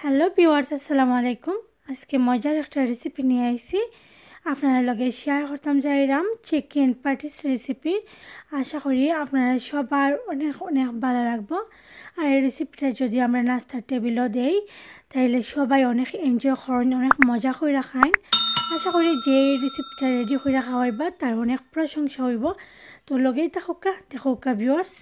Hello viewers, আসসালামু আলাইকুম। আজকে মজার একটা রেসিপি নিয়ে আইছি আপনারা লগে শেয়ার করতাম যাইরাম চিকেন প্যাটিস রেসিপি। আশা করি আপনারা সবার অনেক অনেক ভালো লাগবে। আর এই রেসিপিটা যদি আমরা নাস্তার টেবিলও দেই তাইলে সবাই অনেক এনজয় করেন, অনেক মজা করে খায়। আশা করি যে রেসিপিটা রেডি করে খাওয়াইবা তার অনেক প্রশংসা হইব। তো লগেই দেখোকা ভিউয়ার্স।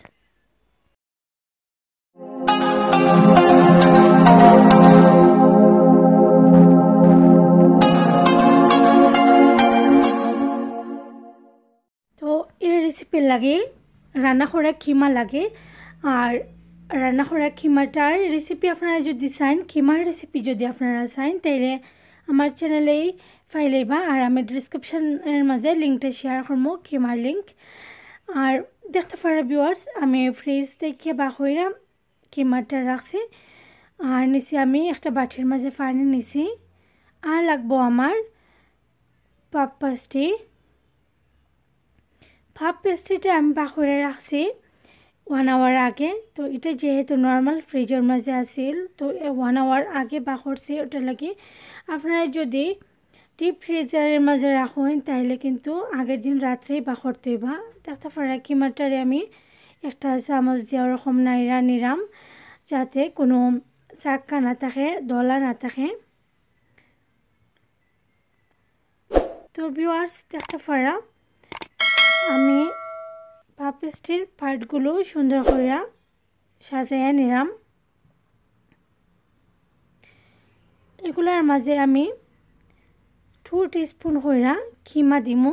তো এই রেসিপির লাগে রান্না করা কিমা লাগে। আর রান্না করা কিমাটার রেসিপি আপনারা যদি চান, কিমার রেসিপি যদি আপনারা চান তাইলে আমার চ্যানেলেই ফাইলেইবা। আর আমি ডিসক্রিপশনের মাঝে লিঙ্কটা শেয়ার করবো, কিমার লিঙ্ক। আর দেখতে পারা ভিউয়ার্স, আমি ফ্রিজ থেকে বাকইরা কিমাটা রাখছি। আর নিচে আমি একটা বাটির মাঝে পানি নিছি। আর লাগবো আমার পাপ পেস্ট্রিটা আমি বাকইরা রাখছি 1 আওয়ার আগে। তো এটা যেহেতু নর্মাল ফ্রিজের মাঝে আসিল, তো 1 আওয়ার আগে বাকরছি। ওটা লাগে আপনারা যদি ডিপ ফ্রিজারের মাঝে রাখুন তাহলে কিন্তু আগের দিন রাত্রেই বাকরতে হইবা। দেখতে পারা কিমাটারে আমি একটা চামচ দিয়ে ওরকম নাইরা নিরাম যাতে কোনো চাক্কা না থাকে, দলা না থাকে। তো ভিউয়ার্স দেখতে পারা আমি পেস্ট্রির পার্টগুলো সুন্দর করে সাজাইয়া নিলাম। এগুলার মাঝে আমি 2 টিস্পুন কইরা কিমা দিমু।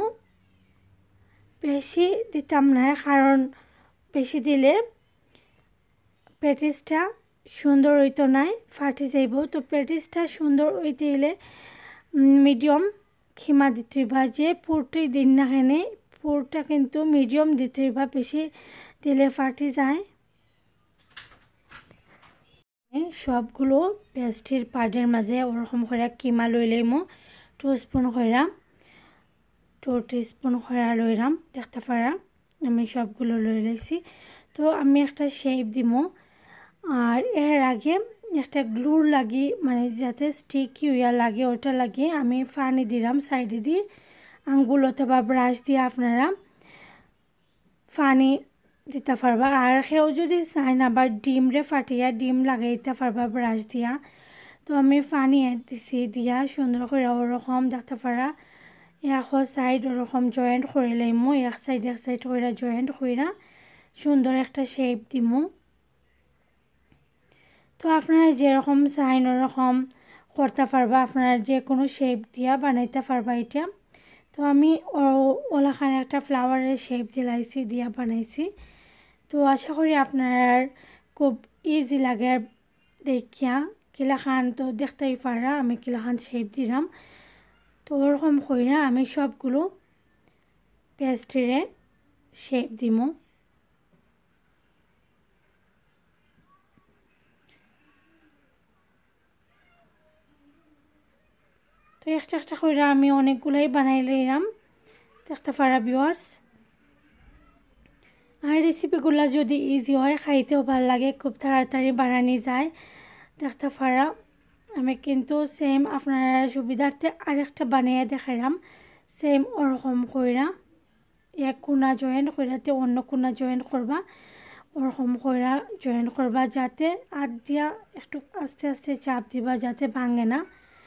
বেশি দিতাম না, কারণ বেশি দিলে প্যাটিসটা সুন্দর হইতো নাই, ফাটি যাইব। তো প্যাটিসটা সুন্দর হইতে হইলে মিডিয়াম কিমা দিতে হইবা। যে পুরটি দিন না খেনে পুরটা কিন্তু মিডিয়াম দিতে হইবা, বেশি দিলে ফাটি যায়। সবগুলো পেস্ট্রির পার্টের মাঝে ওরকম করে কিমা লই লইমো 2 স্পুন কইরা, 2 টিস্পুন কইরা লইরাম। দেখতে পারা আমি সবগুলো লই লইছি। তো আমি একটা শেপ দিমো। আর এর আগে একটা গ্লুর লাগি, মানে যাতে স্টিকি হইয়া লাগে, ওটা লাগিয়ে আমি পানি দিলাম সাইডে দিয়ে। আঙ্গুল অথবা ব্রাশ দিয়ে আপনারা পানি দিতে পারবা। আর কেউ যদি চায় না বা ডিমরে ফাটিয়া ডিম লাগাইতে পারবা ব্রাশ দিয়া। তো আমি পানি দিছি, দিয়া সুন্দর করে ওরকম দেখতে পারা এক সাইড ওরকম জয়েন্ট করে লাইমো, এক সাইড করে জয়েন্ট কইরা সুন্দর একটা শেপ দিমু। তো আপনারা যেরকম চাইন ওরকম করতে পারবা, আপনারা যে কোনো শেপ দিয়া বানাইতে পারবা এটা। তো আমি ওলাখানে একটা ফ্লাওয়ারের শেপ দিলাইছি, দিয়া বানাইছি। তো আশা করি আপনার খুব ইজি লাগে দেখিয়া কিলাখান। তো দেখতেই পারা আমি কিলাখান শেপ দিলাম। তো ওরকম কইরা আমি সবগুলো পেস্ট্রিরে শেপ দিমু। তো একটা করে আমি অনেকগুলাই বানাই লইলাম, দেখতে পারা ভিউয়ার্স। আর রেসিপিগুলো যদি ইজি হয়, খাইতেও ভালো লাগে, খুব তাড়াতাড়ি বানানি যায়। দেখতে পারা আমি কিন্তু সেম আপনারা সুবিধার্থে আরেকটা বানিয়ে দেখাইলাম। সেম ওরকম কইরা এক কোনা জয়েন্ট কইরাতে অন্য কোনা জয়েন্ট করবা, ওরকম কইরা জয়েন্ট করবা, যাতে হাত দিয়া একটু আস্তে আস্তে চাপ দিবা যাতে ভাঙে না।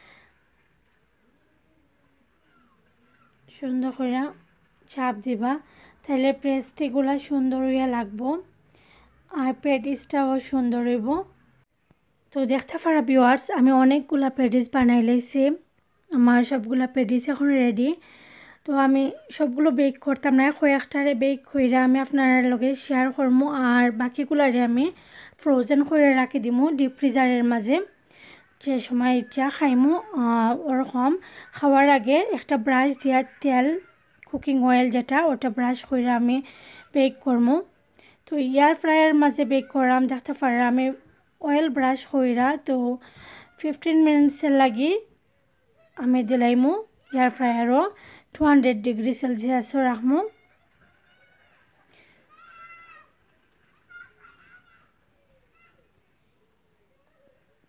সুন্দর করে চাপ দিবা, তাহলে পেস্ট্রিগুলো সুন্দর হইয়া লাগবো আর প্যাটিসটাও সুন্দর হইব। তো দেখতে পারা ভিউয়ার্স আমি অনেকগুলা প্যাটিস বানাই লাইছি। আমার সবগুলা প্যাটিস এখন রেডি। তো আমি সবগুলো বেক করতাম না, কয়েকটারে বেক কইরা আমি আপনার লগে শেয়ার করবো। আর বাকিগুলারে আমি ফ্রোজেন করে রাখি দিমু ডিপ ফ্রিজারের মাঝে। যে সময় ইচ্ছা খাইমু ওরকম খাওয়ার আগে একটা ব্রাশ দিয়া তেল, কুকিং অয়েল যেটা, ওটা ব্রাশ করে আমি বেক করবো। তো এয়ার ফ্রায়ার মাঝে বেক করাম। দেখতে পারা আমি অয়েল ব্রাশ কইরা তো 15 মিনিটসের লাগি আমি দিলাইমু এয়ার ফ্রায়ারও 200 ডিগ্রি সেলসিয়াসও রাখমু।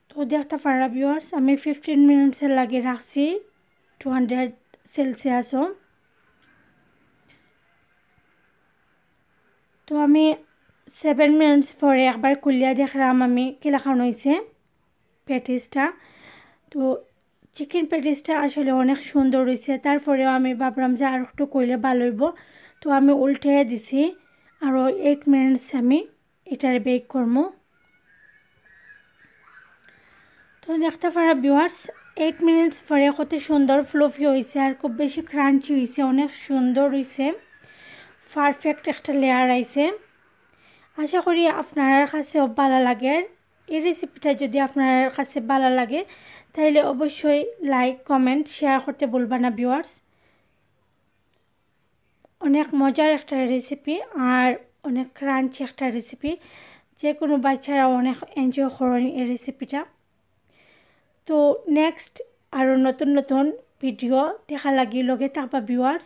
তো দেখতে পারা ভিউয়ার্স আমি 15 মিনিটসের লাগে রাখছি 200 সেলসিয়াসও। তো আমি 7 মিনিটস পরে একবার খুলিয়া দেখলাম আমি কিলাখান হয়েছে প্যাটিসটা। তো চিকেন প্যাটিসটা আসলে অনেক সুন্দর হয়েছে। তারপরেও আমি ভাবলাম যে আর একটু কইলে ভালো হইব। তো আমি উল্টে দিছি আরও 8 মিনিটস আমি এটার বেক করবো। তো দেখতে পারা ভিউয়ার্স 8 মিনিটস পরে কত সুন্দর ফ্লফি হয়েছে আর খুব বেশি ক্রাঞ্চি হয়েছে, অনেক সুন্দর হয়েছে, পারফেক্ট একটা লেয়ার আইছে। আশা করি আপনার কাছেও ভালো লাগে। এই রেসিপিটা যদি আপনার কাছে ভালো লাগে তাহলে অবশ্যই লাইক কমেন্ট শেয়ার করতে ভুলবেন না ভিউয়ার্স। অনেক মজার একটা রেসিপি আর অনেক ক্রাঞ্চি একটা রেসিপি, যে কোনো বাচ্চারা অনেক এনজয় করেন এই রেসিপিটা। তো নেক্সট আরও নতুন নতুন ভিডিও দেখা লাগি লগে থাকবা ভিউয়ার্স।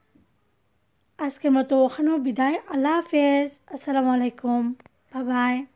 আজকের মতো ওখানেও বিদায়। আল্লাহ হাফেজ, আসসালামু আলাইকুম, বাই বাই।